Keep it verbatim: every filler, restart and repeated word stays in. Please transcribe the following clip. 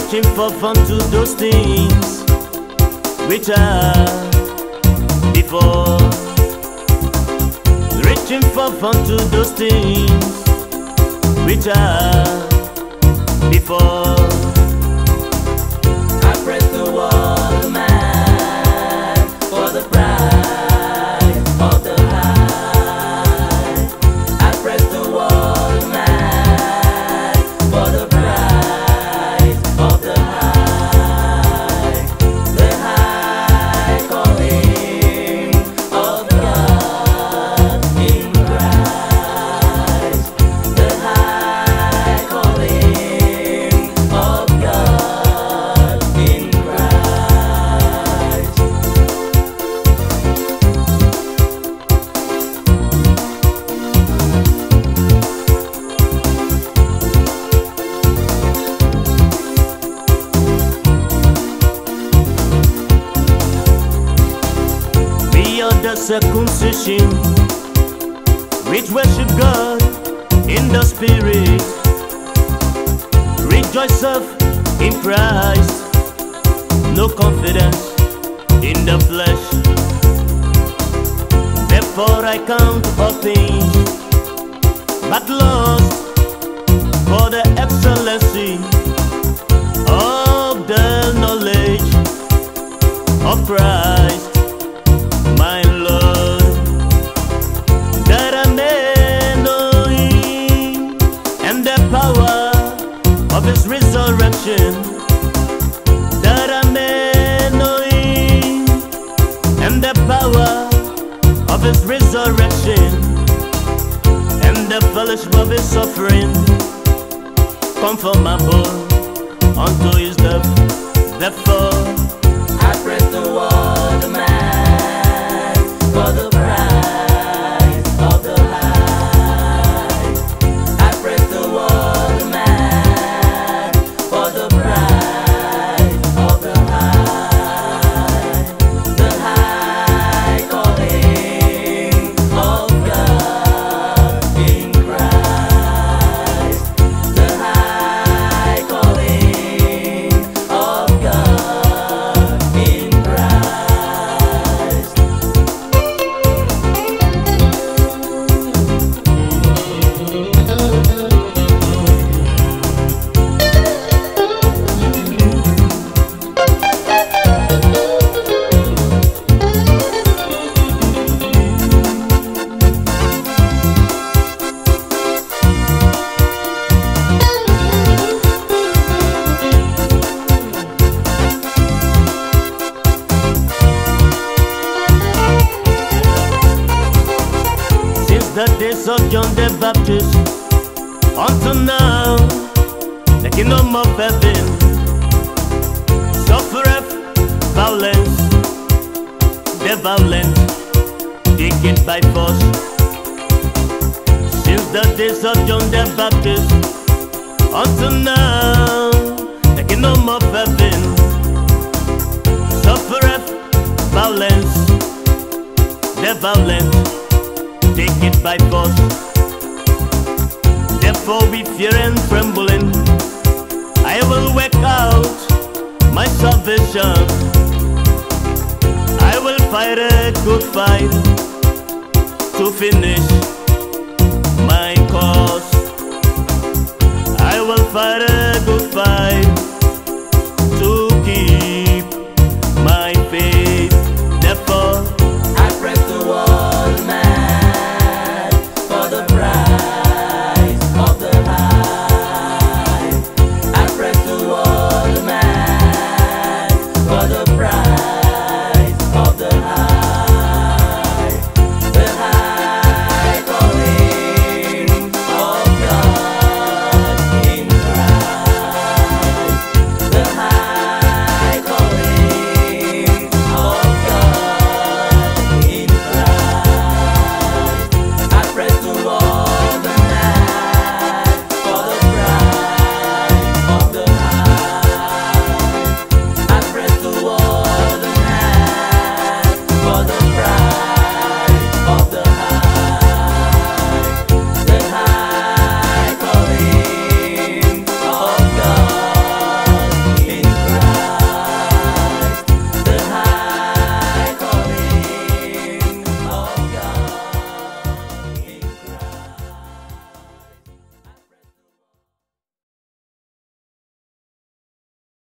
reaching for fun to those things which are before, reaching for fun to those things which are before. I press the wall, man, for the price of the high. I press the wall, man, for the price of the high. The high calling of God in Christ. The high calling of God in Christ. We are the circumcision which worship God in the spirit, rejoice of in Christ, no confidence in the flesh. Therefore I count all things but lost for the excellency of the knowledge of Christ my Lord, that I may know Him and the power of His resurrection, that I may know Him and the power of His resurrection, and the fellowship of His suffering, conformable unto His death. Therefore I press the wall, man, for the price of the high. I press the wall, man, for the price of the high. The high calling of God in Christ. The high calling of God in Christ. the days of John the Baptist until now, the kingdom of heaven suffereth violence, the violent take it by force. Since the days of John the Baptist until now, the kingdom of heaven suffereth violence, the violent take it by force. Therefore with fear and trembling I will work out my salvation. I will fight a good fight to finish